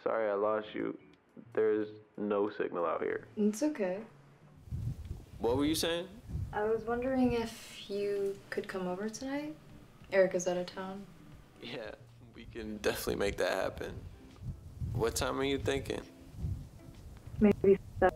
Sorry I lost you. There's no signal out here. It's okay. What were you saying? I was wondering if you could come over tonight? Erica's out of town. Yeah, we can definitely make that happen. What time are you thinking? Maybe 7.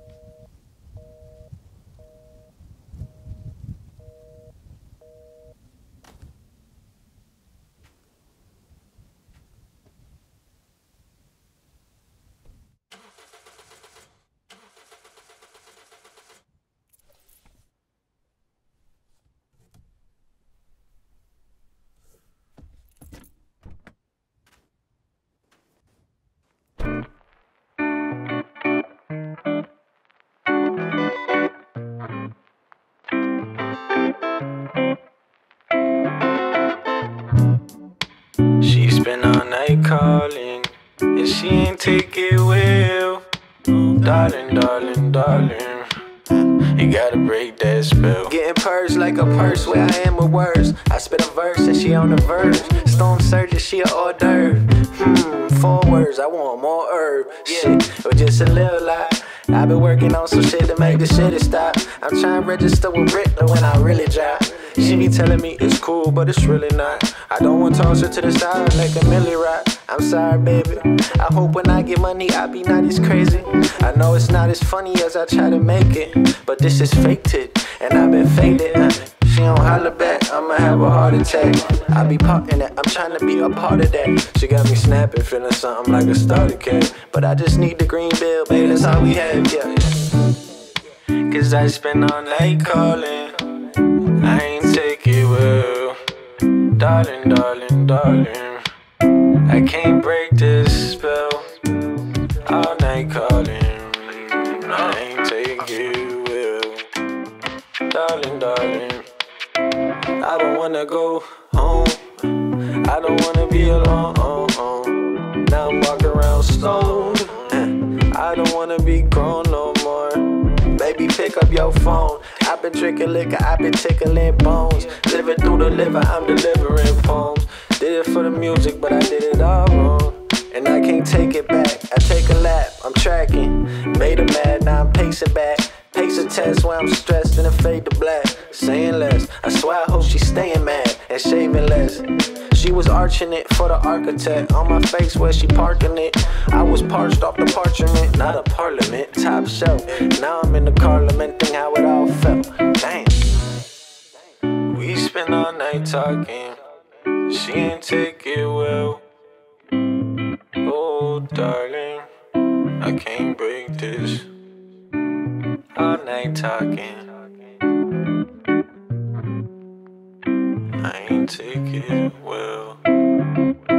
She spent all night calling, and she ain't take it well. Darling, darling, darling, you gotta break that spell. Getting purged like a purse where I am with words. I spit a verse and she on the verge. Storm surges, she a hors d'oeuvre. 4 words, I want more herb. Shit, or just a little lot. I've been working on some shit to make this shit stop. I'm trying to register with Richter when I really drop. She be telling me it's cool, but it's really not. I don't want to toss her to the side like a milli rock. I'm sorry, baby. I hope when I get money, I be not as crazy. I know it's not as funny as I try to make it, but this is faked it, and I've been faded. She don't holler back, I'ma have a heart attack. I be parking that, I'm trying to be a part of that. She got me snapping, feeling something like a starter kit. But I just need the green bill, baby, that's all we have, yeah. Cause I spend all night calling, I ain't take it well. Darling, darling, darling, I can't break this spell. All night calling, I ain't take it well. Darling, darling, I don't wanna go home, I don't wanna be alone. Now I'm walking around stoned, I don't wanna be grown no more. Baby, pick up your phone. I've been drinking liquor, I've been tickling bones. Living through the liver, I'm delivering poems. Did it for the music, but I did it all wrong. And I can't take it back, I take a lap, I'm tracking. Made her mad, now I'm pacing back. Pace a test when I'm stressed and it fade to black. Saying less, I swear I hope she's staying mad and shaving less. She was arching it for the architect. On my face where she parking it. I was parched off the parchment, not a parliament, top shelf. Now I'm in the car lamenting how it all felt. Damn. We spent all night talking, she ain't take it well. Oh darling, I can't break this. All night talking, I ain't take it well.